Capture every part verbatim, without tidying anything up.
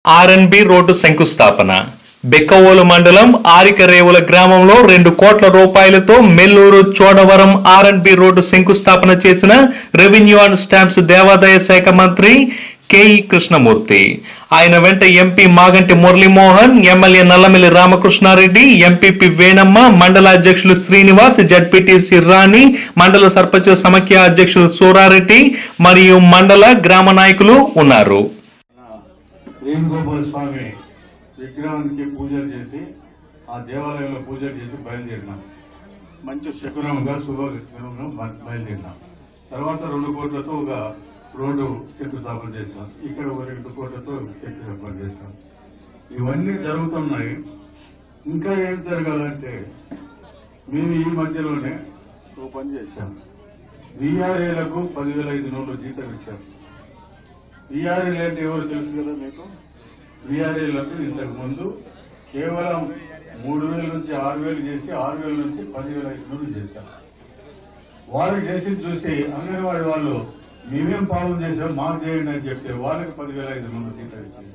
R&B road శంకుస్థాపన. బెక్కవోలు మండలం ఆరికరేవుల గ్రామంలో రెండు కోట్ల రూపాయలతో మెల్లూరు చోడవరం ఆర్ఎన్బి రోడ్డు శంకుస్థాపన చేసిన రెవెన్యూ అండ్ స్టాంప్స్ దేవాదాయ శాఖ మంత్రి కేఈ కృష్ణమూర్తి. ఆయన వెంట MP Maganti Muralimohan, MLA Nallamilli Ramakrishnareddy, MPP Venamma, మండల అధ్యక్షులు శ్రీనివాస్, జడ్పీటీసీ రాణి, మండల సర్పంచ్ సమాఖ్య అధ్యక్షులు సూరారెడ్డి మరియు మండల గ్రామ నాయకులు ఉన్నారు. వేణుగోపాల స్వామి విగ్రహానికి పూజలు చేసి ఆ దేవాలయంలో పూజలు చేసి బయలుదేరినాం. మంచి శకునంగా శుభంగా బయలుదేరినాం. తర్వాత రెండు కోట్లతో ఒక రోడ్డు శంకుస్థాపన చేశాం. ఇక్కడ ఒక రెండు కోట్లతో శంకుస్థాపన చేశాం. ఇవన్నీ జరుగుతున్నాయి. ఇంకా ఏం జరగాలంటే మేము ఈ మధ్యలోనే ఓ పని చేశాం. వీఆర్ఏలకు పదివేల ఐదు నూరు జీతం ఇచ్చాం. వీఆర్ఏలు అంటే ఎవరు తెలుసు కదా మీకు. వీఆర్ఏలకు ఇంతకు ముందు కేవలం మూడు వేల నుంచి ఆరు వేలు చేసి ఆరు వేల నుంచి పదివేల ఐదు నూరు చేశాం. వాళ్ళు చేసి చూసి అంగన్వాడీ వాళ్ళు మేమేం పాలన చేసాం మాకు చేయండి అని చెప్తే వాళ్ళకి పదివేల ఐదు నూరు జీతం ఇచ్చింది.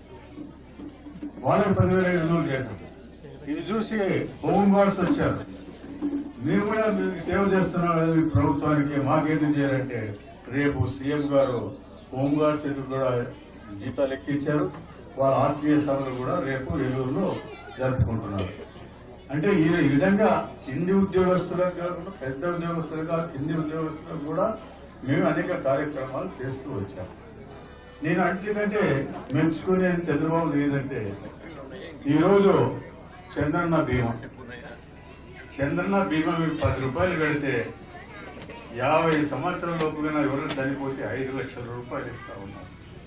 వాళ్ళకి పదివేల ఐదు నూరు చేశాం. ఇది చూసి హోంగార్డ్స్ వచ్చారు. మేము కూడా మీకు సేవ చేస్తున్నాం కదా మీ ప్రభుత్వానికి, మాకేందుకు చేయాలంటే రేపు సీఎం గారు హోంగార్డ్స్ కూడా జీతాలు ఎక్కించారు. వాళ్ళ ఆత్మీయ సభలు కూడా రేపు ఏలూరులో జరుపుకుంటున్నారు. అంటే ఈ విధంగా కింది ఉద్యోగస్తులకు కాకుండా పెద్ద ఉద్యోగస్తులుగా కింది ఉద్యోగస్తులకు కూడా మేము అనేక కార్యక్రమాలు చేస్తూ వచ్చాం. నేను అంతకంటే మెచ్చుకునేది చంద్రబాబు ఏదంటే ఈరోజు చంద్రన్న బీమా చంద్రన్న బీమా మీకు పది రూపాయలు పెడితే యాభై సంవత్సరాల లోపుగా ఎవరైనా చనిపోతే ఐదు లక్షల రూపాయలు ఇస్తా ఉన్నారు.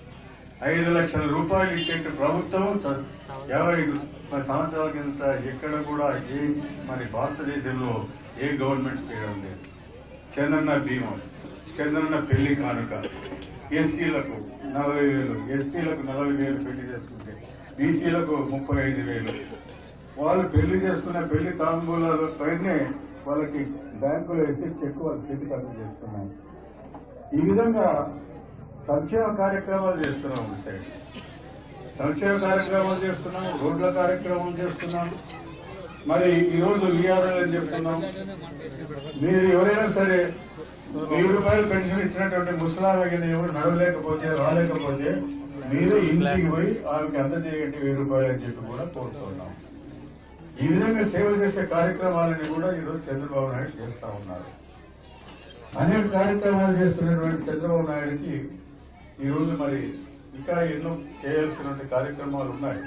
ఐదు లక్షల రూపాయలు ఇచ్చే ప్రభుత్వం యాభై సంవత్సరాల కింద ఎక్కడ కూడా ఏ మరి భారతదేశంలో ఏ గవర్నమెంట్ చేయడం లేదు. చంద్రన్న బీమా, చంద్రన్న పెళ్లి కానుక, ఎస్సీలకు నలభై వేలు ఎస్సీలకు నలభై వేలు పెళ్లి చేసుకుంటే బీసీలకు ముప్పై ఐదు వేలు వాళ్ళు పెళ్లి చేసుకున్న పెళ్లి తాంబూలాల పైనే వాళ్ళకి బ్యాంకులో వేసి చెక్ వాళ్ళు చేతికి అర్థం చేస్తున్నాం. ఈ విధంగా సంక్షేమ కార్యక్రమాలు చేస్తున్నాం. సంక్షేమ కార్యక్రమాలు చేస్తున్నాం, రోడ్ల కార్యక్రమం చేస్తున్నాం. మరి ఈరోజు వీఆర్ఎల్ అని చెప్తున్నాం. మీరు ఎవరైనా సరే వెయ్యి రూపాయలు పెన్షన్ ఇచ్చినటువంటి ముసలామె ఎవరు నడవలేకపోతే రాలేకపోతే మీరే ఇంటికి పోయి ఆమెకి అందజేయండి వెయ్యి రూపాయలు అని చెప్పి కూడా కోరుతున్నాం. ఈ విధంగా సేవ చేసే కార్యక్రమాలని కూడా ఈరోజు చంద్రబాబు నాయుడు చేస్తా ఉన్నారు. అనేక కార్యక్రమాలు చేస్తున్నటువంటి చంద్రబాబు నాయుడికి ఈరోజు మరి ఇంకా ఎన్నో చేయాల్సినటువంటి కార్యక్రమాలు ఉన్నాయి.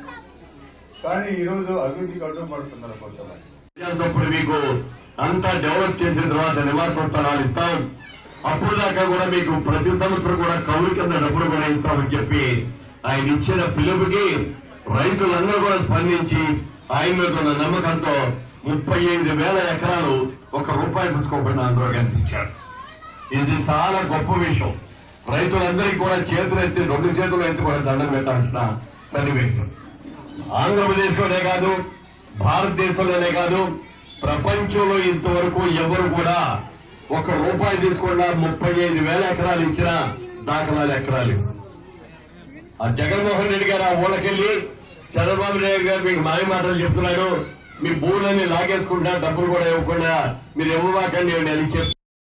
కానీ ఈరోజు అభివృద్ధికి అడ్డం పడుతున్నారు కొంతమంది. మీకు అంతా డెవలప్ చేసిన తర్వాత నివాస స్థలాలు ఇస్తాం, అప్పుడు దాకా కూడా మీకు ప్రతి సంవత్సరం కూడా కౌలు కింద డబ్బులు కూడా ఇస్తామని చెప్పి ఆయన ఇచ్చిన పిలుపుకి రైతులందరూ కూడా స్పందించి ఆయన మీద ఉన్న నమ్మకంతో ముప్పై ఐదు వేల ఎకరాలు ఒక రూపాయి పుచ్చుకోకుండా అందరూ కలిసి ఇచ్చారు. ఇది చాలా గొప్ప విషయం. రైతులందరికీ కూడా చేతులు ఎత్తి రెండు చేతులు ఎత్తి కూడా దండం పెట్టాల్సిన సన్నివేశం. ఆంధ్రప్రదేశ్లోనే కాదు, భారతదేశంలోనే కాదు, ప్రపంచంలో ఇంతవరకు ఎవరు కూడా ఒక రూపాయి తీసుకున్నా ముప్పై ఐదు వేల ఎకరాలు ఇచ్చిన దాఖలాలు ఎకరాలు. ఆ జగన్మోహన్ రెడ్డి గారు ఆ ఊళ్ళకెళ్లి చంద్రబాబు నాయుడు గారు మీకు మాయ మాటలు చెప్తున్నాడు, మీ భూములన్నీ లాగేసుకుంటా డబ్బులు కూడా ఇవ్వకుండా మీరు ఇవ్వమాకండి అని చెప్పి